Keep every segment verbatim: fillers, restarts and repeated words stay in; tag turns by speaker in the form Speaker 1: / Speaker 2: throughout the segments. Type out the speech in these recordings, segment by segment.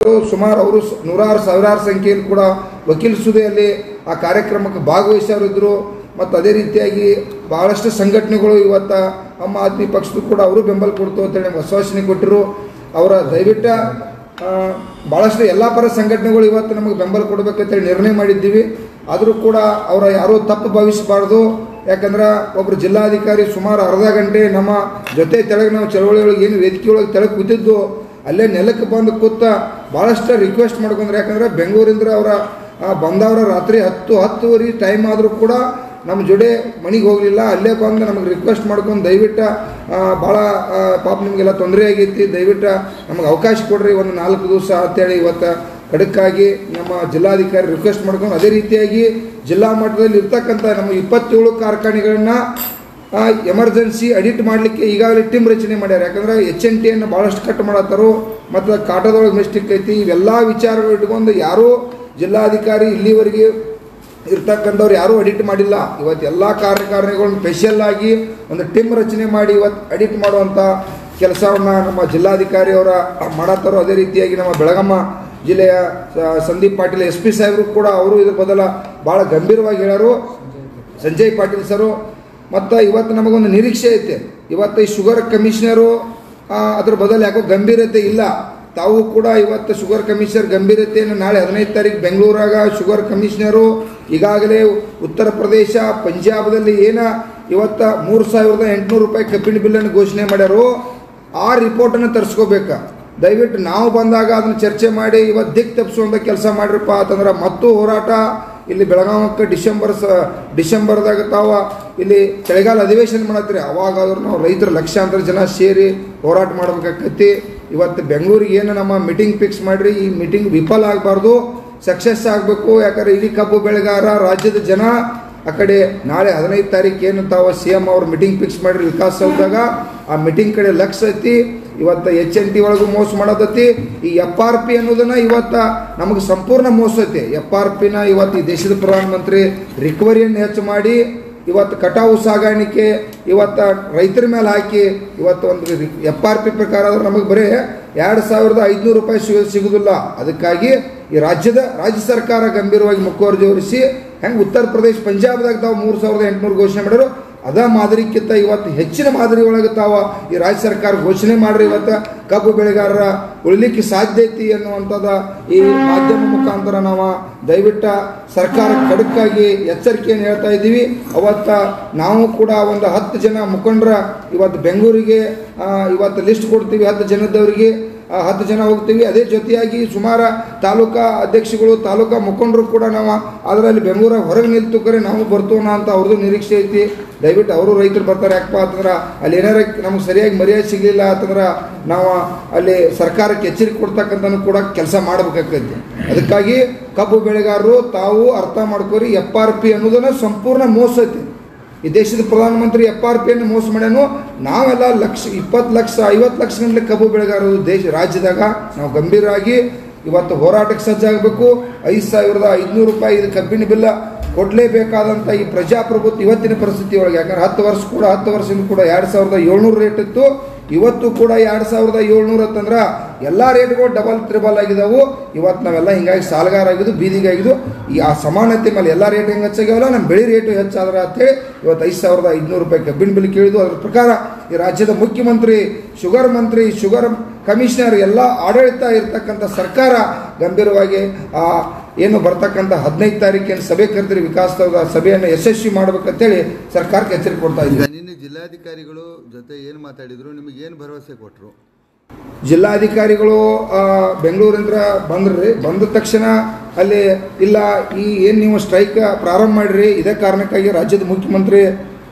Speaker 1: ಸುಮಾರು ಅವರು ನೂರಾರು ಸಾವಿರಾರು ಸಂಖ್ಯೆಯಲ್ಲಿ ಕೂಡ ವಕೀಲ ಸುದೆಯಲ್ಲಿ ಆ ಕಾರ್ಯಕ್ರಮಕ್ಕೆ ಭಾಗವಹಿಸೋರಿದ್ದರು. ಮತ್ತು ಅದೇ ರೀತಿಯಾಗಿ ಭಾಳಷ್ಟು ಸಂಘಟನೆಗಳು ಇವತ್ತು ಆಮ್ ಆದ್ಮಿ ಪಕ್ಷದ್ದು ಕೂಡ ಅವರು ಬೆಂಬಲ ಕೊಡ್ತು ಅಂತೇಳಿ ನಮ್ಗೆ ಆಶ್ವಾಸನೆ ಕೊಟ್ಟರು. ಅವರ ದಯವಿಟ್ಟು ಭಾಳಷ್ಟು ಎಲ್ಲ ಪರ ಸಂಘಟನೆಗಳು ಇವತ್ತು ನಮಗೆ ಬೆಂಬಲ ಕೊಡಬೇಕಂತೇಳಿ ನಿರ್ಣಯ ಮಾಡಿದ್ದೀವಿ. ಆದರೂ ಕೂಡ ಅವರ ಯಾರೂ ತಪ್ಪು ಭಾವಿಸಬಾರ್ದು. ಯಾಕಂದ್ರೆ ಒಬ್ಬರು ಜಿಲ್ಲಾಧಿಕಾರಿ ಸುಮಾರು ಅರ್ಧ ಗಂಟೆ ನಮ್ಮ ಜೊತೆ ತೆಳಗೆ ನಾವು ಚಳವಳಿ ಒಳಗೆ ಏನು ವೇದಿಕೆ ಒಳಗೆ ತೆಳಗೆ ಕೂತಿದ್ದು ಅಲ್ಲೇ ನೆಲಕ್ಕೆ ಬಂದು ಕೂತ ಭಾಳಷ್ಟು ರಿಕ್ವೆಸ್ಟ್ ಮಾಡ್ಕೊಂಡ್ರೆ. ಯಾಕಂದರೆ ಬೆಂಗಳೂರಿಂದ ಅವರ ಬಂದವರ ರಾತ್ರಿ ಹತ್ತು ಹತ್ತುವರೆ ಟೈಮ್ ಆದರೂ ಕೂಡ ನಮ್ಮ ಜೊತೆ ಮನೆಗೆ ಹೋಗಲಿಲ್ಲ. ಅಲ್ಲೇ ಬಂದು ನಮಗೆ ರಿಕ್ವೆಸ್ಟ್ ಮಾಡ್ಕೊಂಡು ದಯವಿಟ್ಟು ಭಾಳ ಪಾಪ ನಿಮಗೆಲ್ಲ ತೊಂದರೆ ಆಗೈತಿ, ದಯವಿಟ್ಟು ನಮಗೆ ಅವಕಾಶ ಕೊಡ್ರಿ ಒಂದು ನಾಲ್ಕು ದಿವಸ ಅಂತೇಳಿ ಇವತ್ತು ಖಡಕ್ಕಾಗಿ ನಮ್ಮ ಜಿಲ್ಲಾಧಿಕಾರಿ ರಿಕ್ವೆಸ್ಟ್ ಮಾಡ್ಕೊಂಡು ಅದೇ ರೀತಿಯಾಗಿ ಜಿಲ್ಲಾ ಮಟ್ಟದಲ್ಲಿ ಇರ್ತಕ್ಕಂಥ ನಮ್ಮ ಇಪ್ಪತ್ತೇಳು ಕಾರ್ಖಾನೆಗಳನ್ನು ಎಮರ್ಜೆನ್ಸಿ ಅಡಿಟ್ ಮಾಡಲಿಕ್ಕೆ ಈಗಾಗಲೇ ಟೀಮ್ ರಚನೆ ಮಾಡ್ಯಾರ. ಯಾಕಂದ್ರೆ ಎಚ್ ಎನ್ ಟಿಯನ್ನು ಭಾಳಷ್ಟು ಕಟ್ ಮಾಡತ್ತಾರೋ ಮತ್ತು ಕಾಟದೊಳಗೆ ಮಿಸ್ಟೇಕ್ ಐತಿ. ಇವೆಲ್ಲ ವಿಚಾರಗಳು ಇಟ್ಕೊಂಡು ಯಾರೂ ಜಿಲ್ಲಾಧಿಕಾರಿ ಇಲ್ಲಿವರೆಗೆ ಇರ್ತಕ್ಕಂಥವ್ರು ಯಾರೂ ಅಡಿಟ್ ಮಾಡಿಲ್ಲ. ಇವತ್ತು ಎಲ್ಲ ಕಾರ್ಯಕಾರಿಣಿಗಳನ್ನ ಸ್ಪೆಷಲ್ ಆಗಿ ಒಂದು ಟೀಮ್ ರಚನೆ ಮಾಡಿ ಇವತ್ತು ಅಡಿಟ್ ಮಾಡುವಂಥ ಕೆಲಸವನ್ನು ನಮ್ಮ ಜಿಲ್ಲಾಧಿಕಾರಿ ಅವರ ಮಾಡತ್ತಾರೋ. ಅದೇ ರೀತಿಯಾಗಿ ನಮ್ಮ ಬೆಳಗಾಮ ಜಿಲ್ಲೆಯ ಸಂದೀಪ್ ಪಾಟೀಲ್ ಎಸ್ ಪಿ ಸಾಹೇಬರು ಕೂಡ ಅವರು ಇದ್ರ ಬದಲ ಭಾಳ ಗಂಭೀರವಾಗಿ ಹೇಳೋರು, ಸಂಜಯ್ ಪಾಟೀಲ್ ಸರು. ಮತ್ತು ಇವತ್ತು ನಮಗೊಂದು ನಿರೀಕ್ಷೆ ಐತೆ, ಇವತ್ತು ಈ ಶುಗರ್ ಕಮಿಷನರು ಅದ್ರ ಬದಲು ಯಾಕೋ ಗಂಭೀರತೆ ಇಲ್ಲ. ತಾವು ಕೂಡ ಇವತ್ತು ಶುಗರ್ ಕಮಿಷನರ್ ಗಂಭೀರತೆಯನ್ನು ನಾಳೆ ಹದಿನೈದು ತಾರೀಕು ಬೆಂಗಳೂರಾಗ ಶುಗರ್ ಕಮಿಷನರು ಈಗಾಗಲೇ ಉತ್ತರ ಪ್ರದೇಶ ಪಂಜಾಬದಲ್ಲಿ ಏನ ಇವತ್ತು ಮೂರು ಸಾವಿರದ ಎಂಟುನೂರು ರೂಪಾಯಿ ಕಬ್ಬಿಣ ಬಿಲ್ಲನ್ನು ಘೋಷಣೆ ಮಾಡ್ಯಾರೋ ಆ ರಿಪೋರ್ಟನ್ನು ತರಿಸ್ಕೋಬೇಕು. ದಯವಿಟ್ಟು ನಾವು ಬಂದಾಗ ಅದನ್ನು ಚರ್ಚೆ ಮಾಡಿ ಇವತ್ತು ದಿಕ್ಕು ತಪ್ಪಿಸುವಂಥ ಕೆಲಸ ಮಾಡಿರಪ್ಪ ಅಂತಂದ್ರೆ ಮತ್ತು ಹೋರಾಟ ಇಲ್ಲಿ ಬೆಳಗಾವಕ್ಕೆ ಡಿಸೆಂಬರ್ ಸ ಡಿಸೆಂಬರ್ದಾಗ ತಾವು ಇಲ್ಲಿ ಚಳಿಗಾಲ ಅಧಿವೇಶನ ಮಾಡತ್ತೀರಿ. ಅವಾಗಾದ್ರೂ ನಾವು ರೈತರು ಲಕ್ಷಾಂತರ ಜನ ಸೇರಿ ಹೋರಾಟ ಮಾಡ್ಬೇಕಾಕೈತಿ. ಇವತ್ತು ಬೆಂಗಳೂರಿಗೆ ಏನು ನಮ್ಮ ಮೀಟಿಂಗ್ ಫಿಕ್ಸ್ ಮಾಡಿರಿ, ಈ ಮೀಟಿಂಗ್ ವಿಫಲ ಆಗಬಾರ್ದು, ಸಕ್ಸಸ್ ಆಗಬೇಕು. ಯಾಕಂದರೆ ಇಡೀ ಕಬ್ಬು ಬೆಳೆಗಾರ ರಾಜ್ಯದ ಜನ ಆ ಕಡೆ ನಾಳೆ ಹದಿನೈದು ತಾರೀಕು ಏನು ತಾವು ಸಿ ಎಮ್ ಅವ್ರು ಮೀಟಿಂಗ್ ಫಿಕ್ಸ್ ಮಾಡಿರಿ ವಿಕಾಸಸೌಧದಾಗ, ಆ ಮೀಟಿಂಗ್ ಕಡೆ ಲಕ್ಷ ಐತಿ. ಇವತ್ತು ಎಚ್ ಎನ್ ಟಿ ಒಳಗೂ ಮೋಸ ಮಾಡೋದೈತಿ. ಈ ಎಫ್ ಆರ್ ಪಿ ಅನ್ನೋದನ್ನ ಇವತ್ತು ನಮಗೆ ಸಂಪೂರ್ಣ ಮೋಸ ಐತಿ. ಎಫ್ ಆರ್ ಪಿನ ಇವತ್ತು ಈ ದೇಶದ ಪ್ರಧಾನಮಂತ್ರಿ ರಿಕವರಿಯನ್ನು ಹೆಚ್ಚು ಮಾಡಿ ಇವತ್ತು ಕಟಾವು ಸಾಗಾಣಿಕೆ ಇವತ್ತು ರೈತರ ಮೇಲೆ ಹಾಕಿ ಇವತ್ತು ಒಂದು ಎಫ್ ಆರ್ ಪಿ ಪ್ರಕಾರ ಆದ್ರೆ ನಮಗೆ ಬರೀ ಎರಡು ಸಾವಿರದ ಐದುನೂರು ರೂಪಾಯಿ ಸಿಗ ಸಿಗೋದಿಲ್ಲ. ಅದಕ್ಕಾಗಿ ಈ ರಾಜ್ಯದ ರಾಜ್ಯ ಸರ್ಕಾರ ಗಂಭೀರವಾಗಿ ಮುಖವರ್ಜಿ ಹೊರಿಸಿ ಹೆಂಗೆ ಉತ್ತರ ಪ್ರದೇಶ ಪಂಜಾಬ್ದಾಗ ತಾವು ಮೂರು ಸಾವಿರದ ಎಂಟುನೂರು ಘೋಷಣೆ ಮಾಡಿದ್ರು ಅದ ಮಾದರಿಕ್ಕಿಂತ ಇವತ್ತು ಹೆಚ್ಚಿನ ಮಾದರಿ ಒಳಗೆ ತಾವು ಈ ರಾಜ್ಯ ಸರ್ಕಾರ ಘೋಷಣೆ ಮಾಡ್ರಿ ಇವತ್ತು ಕಬ್ಬು ಬೆಳೆಗಾರರ ಉಳಿಲಿಕ್ಕೆ ಸಾಧ್ಯ ಐತಿ ಅನ್ನುವಂಥದ್ದು ಈ ಮಾಧ್ಯಮ ಮುಖಾಂತರ ನಾವು ದಯವಿಟ್ಟು ಸರ್ಕಾರ ಖಡಕ್ಕಾಗಿ ಎಚ್ಚರಿಕೆಯನ್ನು ಹೇಳ್ತಾ ಇದ್ದೀವಿ. ಅವತ್ತು ನಾವು ಕೂಡ ಒಂದು ಹತ್ತು ಜನ ಮುಖಂಡರ ಇವತ್ತು ಬೆಂಗಳೂರಿಗೆ ಇವತ್ತು ಲಿಸ್ಟ್ ಕೊಡ್ತೀವಿ, ಹತ್ತು ಜನದವರಿಗೆ ಹತ್ತು ಜನ ಹೋಗ್ತೀವಿ. ಅದೇ ಜೊತೆಯಾಗಿ ಸುಮಾರು ತಾಲೂಕಾ ಅಧ್ಯಕ್ಷಗಳು ತಾಲೂಕಾ ಮುಖಂಡರು ಕೂಡ ನಾವು ಅದರಲ್ಲಿ ಬೆಂಗಳೂರಾಗ ಹೊರಗೆ ನಿಲ್ತು ಕರೆ ನಾವು ಬರ್ತೋಣ ಅಂತ ಅವ್ರದ್ದು ನಿರೀಕ್ಷೆ ಐತಿ. ದಯವಿಟ್ಟು ಅವರು ರೈತರು ಬರ್ತಾರೆ. ಯಾಕಪ್ಪ ಅಂತಂದ್ರೆ ಅಲ್ಲಿ ಏನಾರ ನಮಗೆ ಸರಿಯಾಗಿ ಮರ್ಯಾದೆ ಸಿಗಲಿಲ್ಲ ಅಂತಂದ್ರೆ ನಾವು ಅಲ್ಲಿ ಸರ್ಕಾರಕ್ಕೆ ಎಚ್ಚರಿಕೆ ಕೊಡ್ತಕ್ಕಂಥನು ಕೂಡ ಕೆಲಸ ಮಾಡಬೇಕಾಗ್ತೈತಿ. ಅದಕ್ಕಾಗಿ ಕಬ್ಬು ಬೆಳೆಗಾರರು ತಾವು ಅರ್ಥ ಮಾಡ್ಕೋರಿ, ಎಫ್ ಆರ್ ಪಿ ಅನ್ನೋದನ್ನ ಸಂಪೂರ್ಣ ಮೋಸ ಐತಿ. ಈ ದೇಶದ ಪ್ರಧಾನಮಂತ್ರಿ ಎಫ್ ಆರ್ ಪಿಯನ್ನು ಮೋಸ ಮಾಡ್ಯಾನು. ನಾವೆಲ್ಲ ಲಕ್ಷ ಇಪ್ಪತ್ತು ಲಕ್ಷ ಐವತ್ತು ಲಕ್ಷ ಗಂಟಲೆ ಕಬ್ಬು ಬೆಳೆಗಾರರು ದೇಶ ರಾಜ್ಯದಾಗ ನಾವು ಗಂಭೀರವಾಗಿ ಇವತ್ತು ಹೋರಾಟಕ್ಕೆ ಸಜ್ಜಾಗಬೇಕು. ಐದು ಸಾವಿರದ ಐದುನೂರು ರೂಪಾಯಿ ಇದು ಕಬ್ಬಿನ ಬಿಲ್ಲ ಕೊಡಲೇಬೇಕಾದಂಥ ಈ ಪ್ರಜಾಪ್ರಭುತ್ವ ಇವತ್ತಿನ ಪರಿಸ್ಥಿತಿ ಒಳಗೆ. ಯಾಕಂದ್ರೆ ಹತ್ತು ವರ್ಷ ಕೂಡ ಹತ್ತು ವರ್ಷದಿಂದ ಕೂಡ ಎರಡು ಸಾವಿರದ ಏಳ್ನೂರು ರೇಟ್ ಇತ್ತು, ಇವತ್ತು ಕೂಡ ಎರಡು ಸಾವಿರದ ಏಳ್ನೂರು ಅಂತಂದ್ರೆ ಎಲ್ಲ ರೇಟ್ಗಳು ಡಬಲ್ ತ್ರಿಬಲ್ ಆಗಿದಾವು. ಇವತ್ತು ನಾವೆಲ್ಲ ಹಿಂಗಾಗಿ ಸಾಲಗಾರ ಆಗಿದ್ದು ಬೀದಿಗಾಗಿದ್ದು ಈ ಆ ಸಮಾನತೆ ಮೇಲೆ ಎಲ್ಲ ರೇಟ್ ಹೆಂಗೆ ಹೆಚ್ಚಾಗ್ಯಾವಲ್ಲ ನಮ್ಮ ಬೆಳೆ ರೇಟು ಹೆಚ್ಚಾದ್ರೆ ಅಂತೇಳಿ ಇವತ್ತು ಐದು ಸಾವಿರದ ಐದುನೂರು ರೂಪಾಯಿ ಕಬ್ಬಿನ ಬಿಲ್ ಕೇಳಿದ್ದು. ಅದ್ರ ಪ್ರಕಾರ ಈ ರಾಜ್ಯದ ಮುಖ್ಯಮಂತ್ರಿ, ಶುಗರ್ ಮಂತ್ರಿ, ಶುಗರ್ ಕಮಿಷನರ್ ಎಲ್ಲ ಆಡಳಿತ ಇರ್ತಕ್ಕಂಥ ಸರ್ಕಾರ ಗಂಭೀರವಾಗಿ ಆ ಏನು ಬರ್ತಕ್ಕಂಥ ಹದಿನೈದು ತಾರೀಕಿನ ಸಭೆ ಕರೆದಿರಿ ವಿಕಾಸದ ಸಭೆಯನ್ನು ಯಶಸ್ವಿ ಮಾಡ್ಬೇಕಂತೇಳಿ ಸರ್ಕಾರಕ್ಕೆ ಎಚ್ಚರಿಕೆ ಕೊಡ್ತಾ ಇದ್ದೀವಿ.
Speaker 2: ನಿನ್ನೆ ಜಿಲ್ಲಾಧಿಕಾರಿಗಳು ಜೊತೆ ಏನು ಮಾತಾಡಿದ್ರು, ನಿಮಗೆ ಏನು ಭರವಸೆ ಕೊಟ್ಟರು?
Speaker 1: ಜಿಲ್ಲಾಧಿಕಾರಿಗಳು ಬೆಂಗಳೂರಿಂದ ಬಂದ್ರಿ, ಬಂದ ತಕ್ಷಣ ಅಲ್ಲಿ ಇಲ್ಲ ಈ ಏನು ನೀವು ಸ್ಟ್ರೈಕ್ ಪ್ರಾರಂಭ ಮಾಡಿರಿ, ಇದೇ ಕಾರಣಕ್ಕಾಗಿ ರಾಜ್ಯದ ಮುಖ್ಯಮಂತ್ರಿ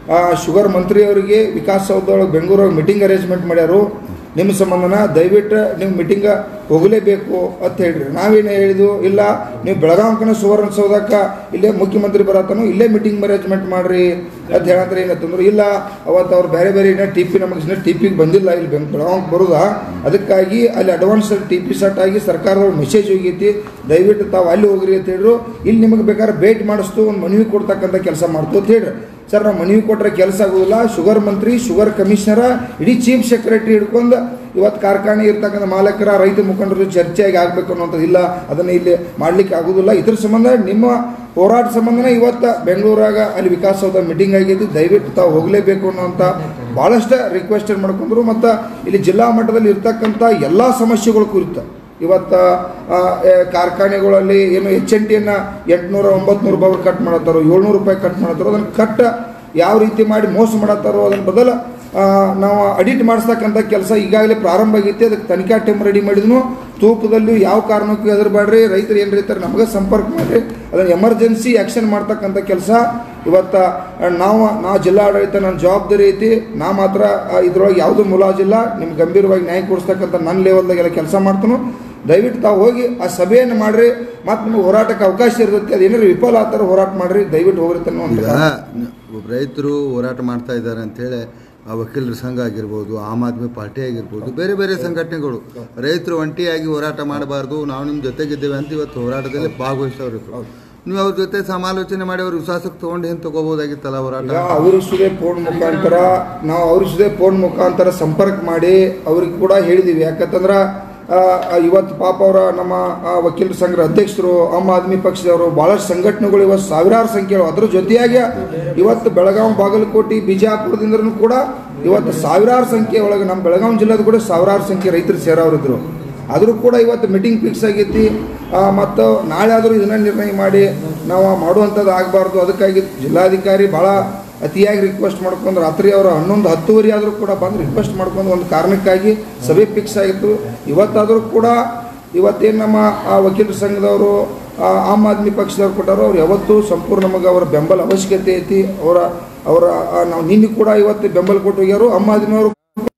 Speaker 1: ಶುಗರ್ ಮಂತ್ರಿ ಅವರಿಗೆ ವಿಕಾಸಸೌಧದೊಳಗೆ ಬೆಂಗಳೂರಾಗ ಮೀಟಿಂಗ್ ಅರೇಂಜ್ಮೆಂಟ್ ಮಾಡ್ಯಾರು. ನಿಮ್ಮ ಸಂಬಂಧನ ದಯವಿಟ್ಟು ನೀವು ಮೀಟಿಂಗ್ ಹೋಗಲೇಬೇಕು ಅಂತ ಹೇಳ್ರಿ. ನಾವೇನು ಹೇಳಿದ್ವು, ಇಲ್ಲ ನೀವು ಬೆಳಗಾವಿನ ಸುವರ್ಣಸೌಧಕ್ಕೆ ಇಲ್ಲೇ ಮುಖ್ಯಮಂತ್ರಿ ಬರತ್ತಾನು ಇಲ್ಲೇ ಮೀಟಿಂಗ್ ಅರೇಂಜ್ಮೆಂಟ್ ಮಾಡ್ರಿ ಅಂತ ಹೇಳಂದ್ರೆ ಏನಂತಂದ್ರು, ಇಲ್ಲ ಅವತ್ತು ಅವ್ರು ಬೇರೆ ಬೇರೆ ಏನೋ ಟಿ ಪಿ ನಮಗೆ ಟಿ ಪಿಗೆ ಬಂದಿಲ್ಲ ಇಲ್ಲಿ ಬೆಂಗ್ ಬೆಳಗಾವಿಗೆ ಬರೋದಾ, ಅದಕ್ಕಾಗಿ ಅಲ್ಲಿ ಅಡ್ವಾನ್ಸ್ ಟಿ ಪಿ ಸೆಟ್ ಆಗಿ ಸರ್ಕಾರದವ್ರ ಮೆಸೇಜ್ ಹೋಗೈತಿ, ದಯವಿಟ್ಟು ತಾವು ಅಲ್ಲಿ ಹೋಗ್ರಿ ಅಂತ ಹೇಳ್ರು. ಇಲ್ಲಿ ನಿಮಗೆ ಬೇಕಾದ್ರೆ ಭೇಟಿ ಮಾಡಿಸ್ತು ಒಂದು ಮನವಿ ಕೊಡ್ತಕ್ಕಂಥ ಕೆಲಸ ಮಾಡ್ತು ಅಂತ ಹೇಳ್ರಿ. ಸರ್ ನಾವು ಮನವಿ ಕೊಟ್ಟರೆ ಕೆಲಸ ಆಗೋದಿಲ್ಲ, ಶುಗರ್ ಮಂತ್ರಿ, ಶುಗರ್ ಕಮಿಷನರ, ಇಡೀ ಚೀಫ್ ಸೆಕ್ರೆಟರಿ ಹಿಡ್ಕೊಂಡು ಇವತ್ತು ಕಾರ್ಖಾನೆ ಇರ್ತಕ್ಕಂಥ ಮಾಲಕರ, ರೈತ ಮುಖಂಡರು ಚರ್ಚೆಯಾಗಿ ಆಗಬೇಕು ಅನ್ನೋಂಥದ್ದು ಇಲ್ಲ, ಅದನ್ನು ಇಲ್ಲಿ ಮಾಡಲಿಕ್ಕೆ ಆಗೋದಿಲ್ಲ. ಇದ್ರ ಸಂಬಂಧ ನಿಮ್ಮ ಹೋರಾಟ ಸಂಬಂಧನೇ ಇವತ್ತು ಬೆಂಗಳೂರಾಗ ಅಲ್ಲಿ ವಿಕಾಸಸೌಧ ಮೀಟಿಂಗ್ ಆಗಿದ್ದು, ದಯವಿಟ್ಟು ತಾವು ಹೋಗಲೇಬೇಕು ಅನ್ನೋಂಥ ಭಾಳಷ್ಟು ರಿಕ್ವೆಸ್ಟ್ ಮಾಡ್ಕೊಂಡ್ರು. ಮತ್ತು ಇಲ್ಲಿ ಜಿಲ್ಲಾ ಮಟ್ಟದಲ್ಲಿ ಇರ್ತಕ್ಕಂಥ ಎಲ್ಲ ಸಮಸ್ಯೆಗಳು ಕುರಿತು ಇವತ್ತು ಕಾರ್ಖಾನೆಗಳಲ್ಲಿ ಏನು ಎಚ್ ಎನ್ ಟಿಯನ್ನು ಎಂಟುನೂರ ಒಂಬತ್ತು ರೂಪಾಯಿ ಕಟ್ ಮಾಡತ್ತಾರೋ, ಏಳ್ನೂರು ರೂಪಾಯಿ ಕಟ್ ಮಾಡತ್ತಾರೋ, ಅದನ್ನು ಕಟ್ ಯಾವ ರೀತಿ ಮಾಡಿ ಮೋಸ ಮಾಡತ್ತಾರೋ ಅದನ್ನು ಬದಲು ನಾವು ಅಡಿಟ್ ಮಾಡಿಸ್ತಕ್ಕಂಥ ಕೆಲಸ ಈಗಾಗಲೇ ಪ್ರಾರಂಭ ಆಗೈತಿ. ಅದಕ್ಕೆ ತನಿಖಾ ಟೀಮ್ ರೆಡಿ ಮಾಡಿದ್ನು. ತೂಕದಲ್ಲಿ ಯಾವ ಕಾರಣಕ್ಕೂ ಹೆದರಬೇಡ್ರಿ, ರೈತರು ಏನು ರೈತರು ನಮಗೆ ಸಂಪರ್ಕ ಮಾಡಿರಿ, ಅದನ್ನು ಎಮರ್ಜೆನ್ಸಿ ಆ್ಯಕ್ಷನ್ ಮಾಡ್ತಕ್ಕಂಥ ಕೆಲಸ ಇವತ್ತು ನಾವು ನಾವು ಜಿಲ್ಲಾಡಳಿತ ನನ್ನ ಜವಾಬ್ದಾರಿ ಐತಿ. ನಾ ಮಾತ್ರ ಇದ್ರೊಳಗೆ ಯಾವುದೂ ಮುಲಾಜಿಲ್ಲ, ನಿಮ್ಗೆ ಗಂಭೀರವಾಗಿ ನ್ಯಾಯ ಕೊಡಿಸ್ತಕ್ಕಂಥ ನನ್ನ ಲೆವೆಲ್ದಾಗೆಲ್ಲ ಕೆಲಸ ಮಾಡ್ತಾನು. ದಯವಿಟ್ಟು ತಾವು ಹೋಗಿ ಆ ಸಭೆಯನ್ನು ಮಾಡಿರಿ, ಮತ್ತು ನಿಮಗೆ ಹೋರಾಟಕ್ಕೆ ಅವಕಾಶ ಇರ್ತೈತಿ. ಅದೇನಾದ್ರು ವಿಫಲ ಆ ಥರ ಹೋರಾಟ ಮಾಡಿರಿ, ದಯವಿಟ್ಟು ಹೋಗಿರ್ತಾನೆ.
Speaker 2: ಈಗ ರೈತರು ಹೋರಾಟ ಮಾಡ್ತಾ ಇದ್ದಾರೆ ಅಂತೇಳಿ ಆ ವಕೀಲರ ಸಂಘ ಆಗಿರ್ಬೋದು, ಆಮ್ ಆದ್ಮಿ ಪಾರ್ಟಿ ಆಗಿರ್ಬೋದು, ಬೇರೆ ಬೇರೆ ಸಂಘಟನೆಗಳು ರೈತರು ಒಂಟಿಯಾಗಿ ಹೋರಾಟ ಮಾಡಬಾರ್ದು, ನಾವು ನಿಮ್ಮ ಜೊತೆಗಿದ್ದೇವೆ ಅಂತ ಇವತ್ತು ಹೋರಾಟದಲ್ಲಿ ಭಾಗವಹಿಸೋರು. ನೀವು ಅವ್ರ ಜೊತೆ ಸಮಾಲೋಚನೆ ಮಾಡಿ ಅವ್ರ ವಿಶ್ವಾಸಕ್ಕೆ ತೊಗೊಂಡು ಏನು ತಗೋಬೋದಾಗಿತ್ತಲ್ಲ ಹೋರಾಟ.
Speaker 1: ಅವರು ಸುದೇ ಫೋನ್ ಮುಖಾಂತರ ನಾವು ಅವ್ರ ಸುದೇ ಫೋನ್ ಮುಖಾಂತರ ಸಂಪರ್ಕ ಮಾಡಿ ಅವ್ರಿಗೆ ಕೂಡ ಹೇಳಿದ್ದೀವಿ. ಯಾಕಂತಂದ್ರೆ ಇವತ್ತು ಪಾಪ ಅವರ ನಮ್ಮ ವಕೀಲರ ಸಂಘದ ಅಧ್ಯಕ್ಷರು, ಆಮ್ ಆದ್ಮಿ ಪಕ್ಷದವರು, ಭಾಳಷ್ಟು ಸಂಘಟನೆಗಳು ಇವತ್ತು ಸಾವಿರಾರು ಸಂಖ್ಯೆ. ಅದ್ರ ಜೊತೆಯಾಗಿ ಇವತ್ತು ಬೆಳಗಾವಿ, ಬಾಗಲಕೋಟೆ, ಬಿಜಾಪುರದಿಂದ್ರೂ ಕೂಡ ಇವತ್ತು ಸಾವಿರಾರು ಸಂಖ್ಯೆ ಒಳಗೆ ನಮ್ಮ ಬೆಳಗಾವಿ ಜಿಲ್ಲೆದು ಕೂಡ ಸಾವಿರಾರು ಸಂಖ್ಯೆ ರೈತರು ಸೇರೋರಿದ್ರು. ಆದರೂ ಕೂಡ ಇವತ್ತು ಮೀಟಿಂಗ್ ಫಿಕ್ಸ್ ಆಗೈತಿ. ಮತ್ತು ನಾಳೆ ಆದರೂ ಇದನ್ನ ನಿರ್ಣಯ ಮಾಡಿ ನಾವು ಮಾಡುವಂಥದ್ದು ಆಗಬಾರ್ದು. ಅದಕ್ಕಾಗಿ ಜಿಲ್ಲಾಧಿಕಾರಿ ಭಾಳ ಅತಿಯಾಗಿ ರಿಕ್ವೆಸ್ಟ್ ಮಾಡ್ಕೊಂಡು ರಾತ್ರಿ ಅವರು ಹನ್ನೊಂದು ಹತ್ತುವರೆ ಆದರೂ ಕೂಡ ಬಂದು ರಿಕ್ವೆಸ್ಟ್ ಮಾಡ್ಕೊಂಡು ಒಂದು ಕಾರಣಕ್ಕಾಗಿ ಸಭೆ ಫಿಕ್ಸ್ ಆಗಿತ್ತು. ಇವತ್ತಾದರೂ ಕೂಡ ಇವತ್ತೇನು ನಮ್ಮ ವಕೀಲರ ಸಂಘದವರು, ಆಮ್ ಆದ್ಮಿ ಪಕ್ಷದವ್ರು ಕೊಟ್ಟಾರೋ ಅವ್ರು ಯಾವತ್ತೂ ಸಂಪೂರ್ಣ ನಮಗೆ ಅವರ ಬೆಂಬಲ ಅವಶ್ಯಕತೆ ಐತಿ. ಅವರ ಅವರ ನಾವು ನಿನ್ನೆ ಕೂಡ ಇವತ್ತು ಬೆಂಬಲ ಕೊಟ್ಟು ಹೋಗ್ಯಾರು. ಆಮ್ ಆದ್ಮಿಯವರು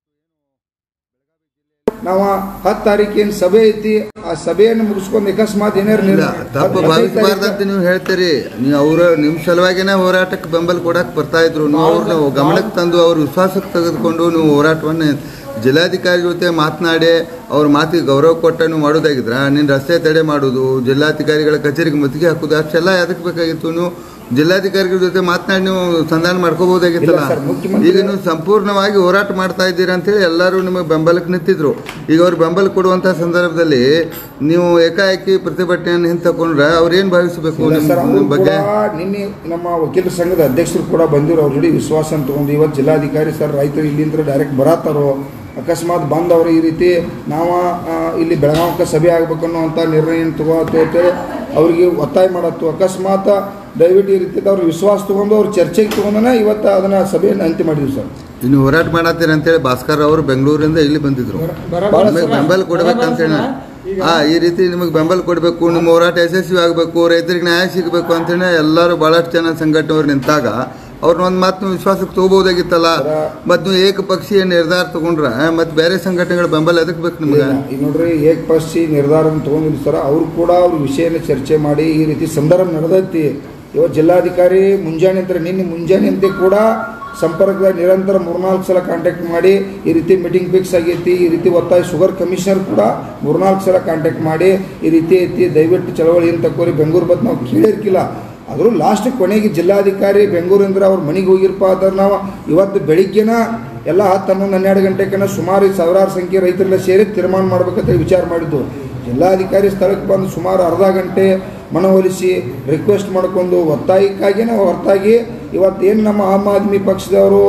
Speaker 1: ನಾವು ಹತ್ತು ತಾರೀಕಿನ ಸಭೆ ಐತಿ, ಆ ಸಭೆಯನ್ನು ಮುಗಿಸ್ಕೊಂಡು ಅಕಸ್ಮಾತ್ ಏನಾರು
Speaker 2: ತಪ್ಪು ಭಾವಿಸಬಾರ್ದಂತ ನೀವು ಹೇಳ್ತೀರಿ. ನೀವು ಅವ್ರ ನಿಮ್ಮ ಸಲುವಾಗಿನೇ ಹೋರಾಟಕ್ಕೆ ಬೆಂಬಲ ಕೊಡಕ್ಕೆ ಬರ್ತಾ ಇದ್ರು. ನೀವು ಅವ್ರನ್ನ ಗಮನಕ್ಕೆ ತಂದು ಅವ್ರ ವಿಶ್ವಾಸಕ್ಕೆ ತೆಗೆದುಕೊಂಡು ನೀವು ಹೋರಾಟವನ್ನು ಜಿಲ್ಲಾಧಿಕಾರಿ ಜೊತೆ ಮಾತನಾಡಿ ಅವ್ರ ಮಾತಿಗೆ ಗೌರವ ಕೊಟ್ಟ ನೀವು ಮಾಡೋದಾಗಿದ್ರ ನೀನು ರಸ್ತೆ ತಡೆ ಮಾಡೋದು, ಜಿಲ್ಲಾಧಿಕಾರಿಗಳ ಕಚೇರಿಗೆ ಮತ್ತಿಗೆ ಹಾಕೋದು, ಅಷ್ಟೆಲ್ಲ ಅದಕ್ಕೆ ಬೇಕಾಗಿತ್ತು. ನೀವು ಜಿಲ್ಲಾಧಿಕಾರಿಗಳ ಜೊತೆ ಮಾತನಾಡಿ ನೀವು ಸಂಧಾನ ಮಾಡ್ಕೋಬಹುದಾಗಿತ್ತಲ್ಲ. ಈಗ ನೀವು ಸಂಪೂರ್ಣವಾಗಿ ಹೋರಾಟ ಮಾಡ್ತಾ ಇದ್ದೀರಾ ಅಂತೇಳಿ ಎಲ್ಲರೂ ನಿಮಗೆ ಬೆಂಬಲಕ್ಕೆ ನಿಂತಿದ್ರು. ಈಗ ಅವ್ರು ಬೆಂಬಲ ಕೊಡುವಂಥ ಸಂದರ್ಭದಲ್ಲಿ ನೀವು ಏಕಾಏಕಿ ಪ್ರತಿಭಟನೆಯನ್ನು ಹಿಂತಕೊಂಡ್ರೆ ಅವ್ರು ಏನು ಭಾವಿಸಬೇಕು ನಿಮ್ಮ ಬಗ್ಗೆ?
Speaker 1: ನಿನ್ನೆ ನಮ್ಮ ವಕೀಲರ ಸಂಘದ ಅಧ್ಯಕ್ಷರು ಕೂಡ ಬಂದಿರು, ಅವ್ರ ಜೊತೆ ವಿಶ್ವಾಸ ತಗೊಂಡು ಇವತ್ತು ಜಿಲ್ಲಾಧಿಕಾರಿ ಸರ್ ರೈತರು ಇಲ್ಲಿಂದ ಡೈರೆಕ್ಟ್ ಬರತ್ತಾರೋ, ಅಕಸ್ಮಾತ್ ಬಂದವರು ಈ ರೀತಿ ನಾವು ಇಲ್ಲಿ ಬೆಳಗಾವಕ್ಕೆ ಸಭೆ ಆಗಬೇಕನ್ನೋ ಅಂಥ ನಿರ್ಣಯ ತಗೋತೇವೆ ಅವ್ರಿಗೆ ಒತ್ತಾಯ ಮಾಡತ್ತು. ಅಕಸ್ಮಾತ್ ದಯವಿಟ್ಟು ಈ ರೀತಿ ಅವ್ರ ವಿಶ್ವಾಸ ತೊಗೊಂಡು ಅವ್ರು ಚರ್ಚೆಗೆ ತೊಗೊಂಡನ ಇವತ್ತು ಅದನ್ನು ಸಭೆಯನ್ನು ಅಂತ್ಯ ಮಾಡಿದ್ವಿ ಸರ್.
Speaker 2: ಇನ್ನು ಹೋರಾಟ ಮಾಡತ್ತೀರ ಅಂತೇಳಿ ಭಾಸ್ಕರ್ ಅವರು ಬೆಂಗಳೂರಿಂದ ಇಲ್ಲಿ ಬಂದಿದ್ರು. ಬೆಂಬಲ ಕೊಡ್ಬೇಕಂತೇಳಿ ಹಾ ಈ ರೀತಿ ನಿಮಗೆ ಬೆಂಬಲ ಕೊಡಬೇಕು, ನಿಮ್ಮ ಹೋರಾಟ ಯಶಸ್ವಿ ಆಗಬೇಕು, ರೈತರಿಗೆ ನ್ಯಾಯ ಸಿಗಬೇಕು ಅಂತೇಳಿ ಎಲ್ಲರೂ ಭಾಳಷ್ಟು ಜನ ಸಂಘಟನೆಯವ್ರು ನಿಂತಾಗ ಅವ್ರನ್ನ ಒಂದು ಮಾತು ವಿಶ್ವಾಸಕ್ಕೆ ತಗೋಬಹುದಾಗಿತ್ತಲ್ಲ. ಮತ್ತು ನೀವು ಏಕಪಕ್ಷೀಯ ನಿರ್ಧಾರ ತಗೊಂಡ್ರೆ ಮತ್ತು ಬೇರೆ ಸಂಘಟನೆಗಳ ಬೆಂಬಲ ಎದಕ್ಕೆ ಬೇಕು ನಿಮಗೆ?
Speaker 1: ಈಗ ನೋಡ್ರಿ, ಏಕಪಕ್ಷೀಯ ನಿರ್ಧಾರ ತಗೊಂಡಿದ್ದು ಸರ್, ಅವ್ರು ಕೂಡ ಅವ್ರ ವಿಷಯನ ಚರ್ಚೆ ಮಾಡಿ ಈ ರೀತಿ ಸಂದರ್ಭ ನಡೆದೈತಿ. ಇವತ್ತು ಜಿಲ್ಲಾಧಿಕಾರಿ ಮುಂಜಾನೆ ಅಂತ ನಿನ್ನೆ ಮುಂಜಾನೆ ಅಂತ ಕೂಡ ಸಂಪರ್ಕದ ನಿರಂತರ ಮೂರ್ನಾಲ್ಕು ಸಲ ಕಾಂಟ್ಯಾಕ್ಟ್ ಮಾಡಿ ಈ ರೀತಿ ಮೀಟಿಂಗ್ ಫಿಕ್ಸ್ ಆಗೈತಿ, ಈ ರೀತಿ ಒತ್ತಾಯ ಶುಗರ್ ಕಮಿಷನರ್ ಕೂಡ ಮೂರ್ನಾಲ್ಕು ಸಲ ಕಾಂಟ್ಯಾಕ್ಟ್ ಮಾಡಿ ಈ ರೀತಿ ಐತಿ, ದಯವಿಟ್ಟು ಚಳವಳಿ ಅಂತ ಕೋರಿ ಬೆಂಗಳೂರು ಬಂದು ನಾವು ಕೇಳಿರ್ಕಿಲ್ಲ. ಆದರೂ ಲಾಸ್ಟ್ ಕೊನೆಗೆ ಜಿಲ್ಲಾಧಿಕಾರಿ ಬೆಂಗಳೂರಿಂದ ಅವ್ರ ಮನೆಗೆ ಹೋಗಿರಪ್ಪ ಅಂದ್ರೆ ನಾವು ಇವತ್ತು ಬೆಳಿಗ್ಗೆನ ಎಲ್ಲ ಹತ್ತು ಹನ್ನೊಂದು ಹನ್ನೆರಡು ಗಂಟೆಗೆ ಸುಮಾರು ಸಾವಿರಾರು ಸಂಖ್ಯೆ ರೈತರೆಲ್ಲ ಸೇರಿ ತೀರ್ಮಾನ ಮಾಡ್ಬೇಕಂತ ವಿಚಾರ ಮಾಡಿದ್ದು. ಜಿಲ್ಲಾಧಿಕಾರಿ ಸ್ಥಳಕ್ಕೆ ಬಂದು ಸುಮಾರು ಅರ್ಧ ಗಂಟೆ ಮನವೊಲಿಸಿ ರಿಕ್ವೆಸ್ಟ್ ಮಾಡ್ಕೊಂಡು ಒತ್ತಾಯಕ್ಕಾಗಿಯೇ ಹೊರತಾಗಿ ಇವತ್ತೇನು ನಮ್ಮ ಆಮ್ ಆದ್ಮಿ ಪಕ್ಷದವರು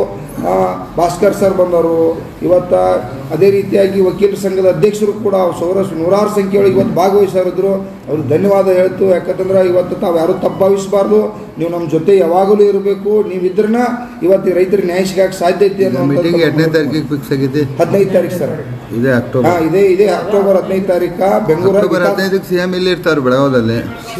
Speaker 1: ಭಾಸ್ಕರ್ ಸರ್ ಬಂದವರು, ಇವತ್ತು ಅದೇ ರೀತಿಯಾಗಿ ವಕೀಲರ ಸಂಘದ ಅಧ್ಯಕ್ಷರು ಕೂಡ ಸಾವಿರ ನೂರಾರು ಸಂಖ್ಯೆಯೊಳಗೆ ಇವತ್ತು ಭಾಗವಹಿಸಿದ್ರು. ಅವ್ರಿಗೆ ಧನ್ಯವಾದ ಹೇಳ್ತು. ಯಾಕಂತಂದ್ರೆ ಇವತ್ತು ತಾವು ಯಾರೂ ತಪ್ಪು ಭಾವಿಸಬಾರ್ದು, ನೀವು ನಮ್ಮ ಜೊತೆ ಯಾವಾಗಲೂ ಇರಬೇಕು, ನೀವಿದ್ರನ್ನ ಇವತ್ತು ರೈತರಿಗೆ ನ್ಯಾಯ ಸಿಗಕ್ಕೆ ಸಾಧ್ಯತೆ ಅನ್ನೋ
Speaker 2: ಹದಿನೈದು ತಾರೀಕಿಗೆ ಫಿಕ್ಸ್ ಆಗಿದೆ.
Speaker 1: ಹದಿನೈದು ತಾರೀಕು ಸರ್,
Speaker 2: ಇದೇ ಅಕ್ಟೋಬರ್
Speaker 1: ಹಾಂ ಇದೇ ಇದೇ ಅಕ್ಟೋಬರ್ ಹದಿನೈದು ತಾರೀಕು ಬೆಂಗಳೂರು
Speaker 2: ಹದಿನೈದಕ್ಕೆ ಸಿ ಎಂ ಇಲ್ಲಿ ಇರ್ತಾರೆ ಬೆಳಗಾವದಲ್ಲಿ.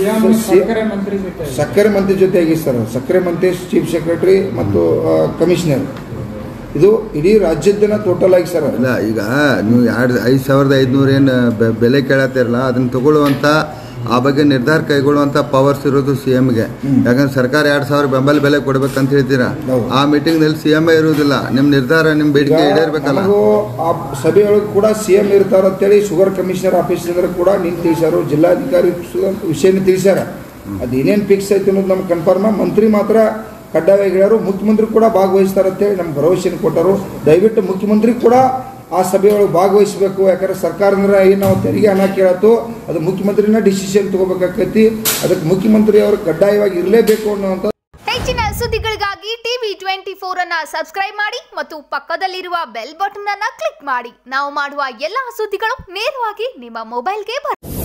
Speaker 1: ಸಕ್ಕರೆ ಮಂತ್ರಿ ಜೊತೆ ಆಗಿ ಸರ್, ಸಕ್ಕರೆ ಮಂತ್ರಿ, ಚೀಫ್ ಸೆಕ್ರೆಟರಿ ಮತ್ತು ಕಮಿಷನರ್, ಇದು ಇಡೀ ರಾಜ್ಯದ ಟೋಟಲ್ ಆಗಿ ಸರ್.
Speaker 2: ಇಲ್ಲ ಈಗ ನೀವು ಎರಡು ಐದು ಸಾವಿರದ ಐದುನೂರು ಏನು ಬೆಲೆ ಕೇಳತ್ತಿರಲ್ಲ ಅದನ್ನ ತಗೊಳ್ಳುವಂಥ ಆ ಬಗ್ಗೆ ನಿರ್ಧಾರ ಕೈಗೊಳ್ಳುವಂಥ ಪವರ್ಸ್ ಇರೋದು ಸಿ ಎಮ್ಗೆ. ಯಾಕಂದ್ರೆ ಸರ್ಕಾರ ಎರಡು ಸಾವಿರ ಬೆಂಬಲ ಬೆಲೆ ಕೊಡ್ಬೇಕಂತ ಹೇಳ್ತೀರಾ, ಆ ಮೀಟಿಂಗ್ನಲ್ಲಿ ಸಿ ಎಂ ಇರುವುದಿಲ್ಲ, ನಿಮ್ಮ ನಿರ್ಧಾರ ನಿಮ್ಮ ಬೇಡಿಕೆ ಈಡೇರ್ಬೇಕಲ್ಲ.
Speaker 1: ಆ ಸಭೆಯೊಳಗೆ ಕೂಡ ಸಿ ಎಂ ಇರ್ತಾರ ಅಂತೇಳಿ ಶುಗರ್ ಕಮಿಷನರ್ ಆಫೀಸ್ನಿಂದ ಕೂಡ ನಿಂತು ತಿಳಿಸ್ಯಾರು, ಜಿಲ್ಲಾಧಿಕಾರಿ ವಿಷಯನ ತಿಳಿಸ್ಯಾರ. ಅದೇನೇನು ಫಿಕ್ಸ್ ಐತೆ ಅನ್ನೋದು ನಮ್ಗೆ ಕನ್ಫರ್ಮ್. ಮಂತ್ರಿ ಮಾತ್ರ ಕಡ್ಡಾಯವಾಗಿ ಹೇಳ್ಯಾರು. ಮುಖ್ಯಮಂತ್ರಿ ಕೂಡ ಭಾಗವಹಿಸ್ತಾರೆ ಅಂತೇಳಿ ನಮ್ಗೆ ಭರವಸೆಯನ್ನು ಕೊಟ್ಟರು. ದಯವಿಟ್ಟು ಮುಖ್ಯಮಂತ್ರಿ ಕೂಡ ಆ ಸಭೆಯೊಳಗೆ ಭಾಗವಹಿಸಬೇಕು. ಯಾಕಂದರೆ ಸರ್ಕಾರದಿಂದ ಏನು ನಾವು ತೆರಿಗೆ ಹಣ ಕೇಳತ್ತೋ ಅದು ಮುಖ್ಯಮಂತ್ರಿನ ಡಿಸಿಷನ್ ತೊಗೋಬೇಕಾಗೈತಿ. ಅದಕ್ಕೆ ಮುಖ್ಯಮಂತ್ರಿ ಅವರು ಕಡ್ಡಾಯವಾಗಿ ಇರಲೇಬೇಕು ಅನ್ನುವಂಥ.
Speaker 3: ಹೆಚ್ಚಿನ ಸುದ್ದಿಗಳಿಗಾಗಿ ಟಿವಿ ಟ್ವೆಂಟಿ ಫೋರ್ ಅನ್ನ ಸಬ್ಸ್ಕ್ರೈಬ್ ಮಾಡಿ ಮತ್ತು ಪಕ್ಕದಲ್ಲಿರುವ ಬೆಲ್ ಬಟನ್ ಅನ್ನ ಕ್ಲಿಕ್ ಮಾಡಿ. ನಾವು ಮಾಡುವ ಎಲ್ಲಾ ಸುದ್ದಿಗಳು ನೇರವಾಗಿ ನಿಮ್ಮ ಮೊಬೈಲ್ಗೆ ಬರುತ್ತೆ.